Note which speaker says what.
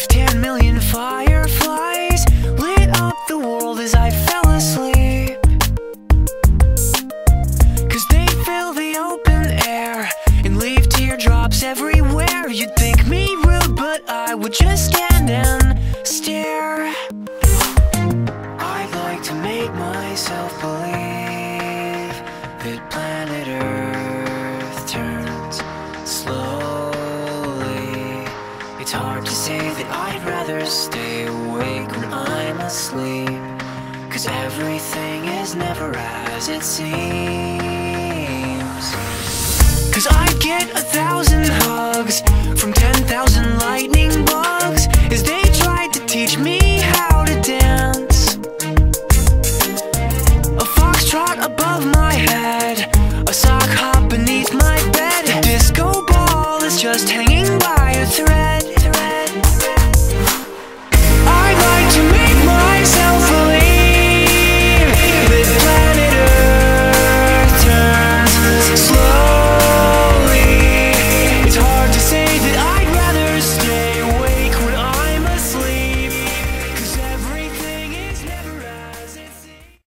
Speaker 1: If 10 million fireflies lit up the world as I fell asleep, 'cause they fill the open air and leave teardrops everywhere. You'd think me rude, but I would just stand and stare. I'd like to make myself believe that planet Earth turns slowly. It's hard to say that I'd rather stay awake when I'm asleep, 'cause everything is never as it seems. 'Cause I'd get 1,000 hugs from 10,000 lightning bugs as they tried to teach me how to dance. A foxtrot above my head, a sock hop beneath my bed, a disco ball is just hanging by a thread.